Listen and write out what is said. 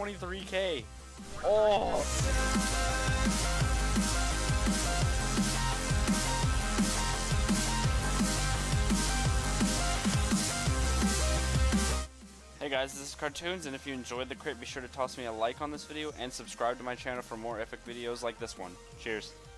23k. Oh! Hey guys, this is Cartoons, and if you enjoyed the crate, be sure to toss me a like on this video and subscribe to my channel for more epic videos like this one. Cheers.